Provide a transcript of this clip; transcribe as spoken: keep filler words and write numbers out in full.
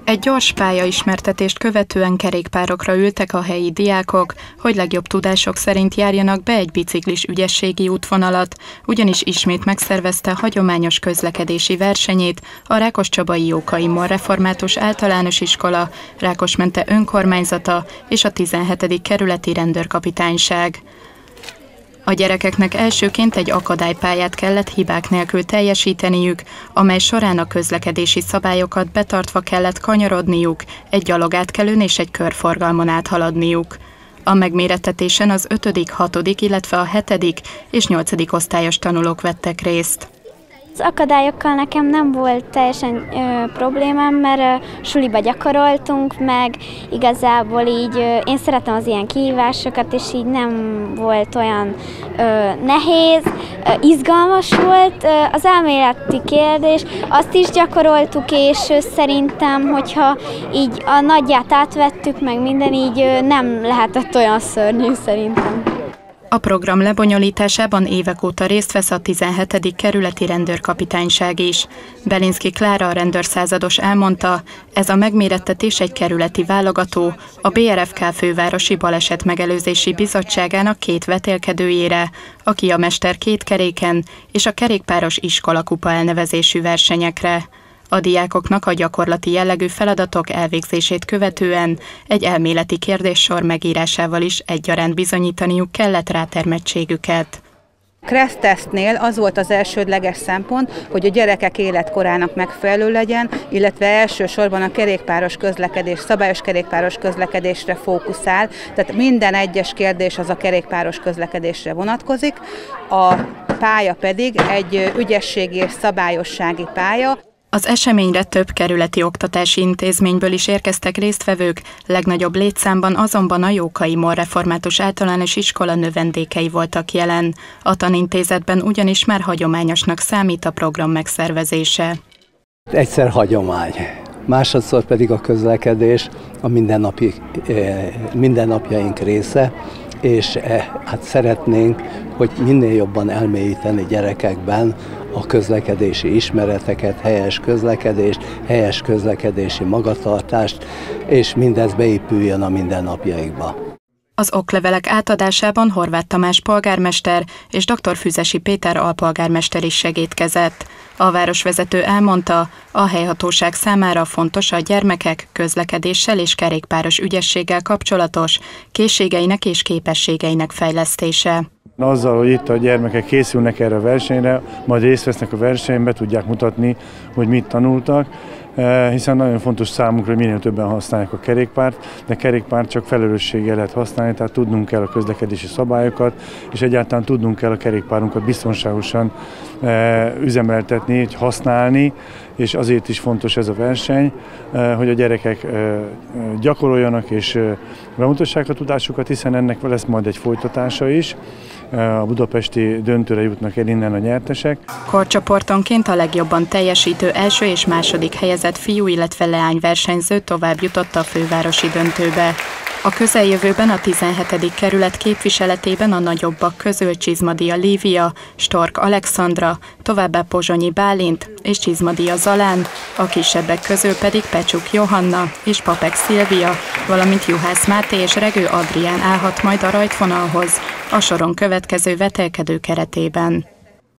Egy gyors pályaismertetést követően kerékpárokra ültek a helyi diákok, hogy legjobb tudások szerint járjanak be egy biciklis ügyességi útvonalat, ugyanis ismét megszervezte hagyományos közlekedési versenyét a Rákoscsabai Jókai Mor Református Általános Iskola, Rákosmente önkormányzata és a tizenhetedik kerületi rendőrkapitányság. A gyerekeknek elsőként egy akadálypályát kellett hibák nélkül teljesíteniük, amely során a közlekedési szabályokat betartva kellett kanyarodniuk, egy gyalogátkelőn és egy körforgalmon áthaladniuk. A megmérettetésen az ötödik, hatodik, illetve a hetedik és nyolcadik osztályos tanulók vettek részt. Az akadályokkal nekem nem volt teljesen ö, problémám, mert ö, suliba gyakoroltunk, meg igazából így ö, én szeretem az ilyen kihívásokat, és így nem volt olyan ö, nehéz, ö, izgalmas volt. Ö, az elméleti kérdés, azt is gyakoroltuk, és ö, szerintem, hogyha így a nagyját átvettük, meg minden, így ö, nem lehetett olyan szörnyű szerintem. A program lebonyolításában évek óta részt vesz a tizenhetedik kerületi rendőrkapitányság is. Belinszky Klára, a rendőrszázados elmondta, ez a megmérettetés egy kerületi válogató, a bé er ef ká fővárosi balesetmegelőzési bizottságának két vetélkedőjére, aki a Mester két keréken és a kerékpáros iskolakupa elnevezésű versenyekre. A diákoknak a gyakorlati jellegű feladatok elvégzését követően egy elméleti kérdéssor megírásával is egyaránt bizonyítaniuk kellett rátermettségüket. Kressz-tesztnél az volt az elsődleges szempont, hogy a gyerekek életkorának megfelelő legyen, illetve elsősorban a kerékpáros közlekedés, szabályos kerékpáros közlekedésre fókuszál, tehát minden egyes kérdés az a kerékpáros közlekedésre vonatkozik, a pálya pedig egy ügyességi és szabályossági pálya. Az eseményre több kerületi oktatási intézményből is érkeztek résztvevők, legnagyobb létszámban azonban a Jókai Mor Református Általános Iskola növendékei voltak jelen. A tanintézetben ugyanis már hagyományosnak számít a program megszervezése. Egyszer hagyomány, másodszor pedig a közlekedés a mindennapi, mindennapjaink része, és hát szeretnénk, hogy minél jobban elmélyíteni gyerekekben a közlekedési ismereteket, helyes közlekedést, helyes közlekedési magatartást, és mindez beépüljön a mindennapjaikba. Az oklevelek átadásában Horváth Tamás polgármester és dr. Füzesi Péter alpolgármester is segédkezett. A városvezető elmondta, a helyhatóság számára fontos a gyermekek közlekedéssel és kerékpáros ügyességgel kapcsolatos készségeinek és képességeinek fejlesztése. Azzal, hogy itt a gyermekek készülnek erre a versenyre, majd részt vesznek a versenybe, tudják mutatni, hogy mit tanultak, hiszen nagyon fontos számunkra, hogy minél többen használják a kerékpárt, de kerékpárt csak felelősséggel lehet használni, tehát tudnunk kell a közlekedési szabályokat, és egyáltalán tudnunk kell a kerékpárunkat biztonságosan üzemeltetni, használni, és azért is fontos ez a verseny, hogy a gyerekek gyakoroljanak és bemutassák a tudásukat, hiszen ennek lesz majd egy folytatása is. A budapesti döntőre jutnak el innen a nyertesek. Korcsoportonként a legjobban teljesítő első és második helyezett fiú, illetve leány versenyző tovább jutott a fővárosi döntőbe. A közeljövőben a tizenhetedik kerület képviseletében a nagyobbak közül Csizmadia Lívia, Stork Alexandra, továbbá Pozsonyi Bálint és Csizmadia Zalán, a kisebbek közül pedig Pecsuk Johanna és Papek Szilvia, valamint Juhász Máté és Regő Adrián állhat majd a rajtvonalhoz a soron következő vetélkedő keretében.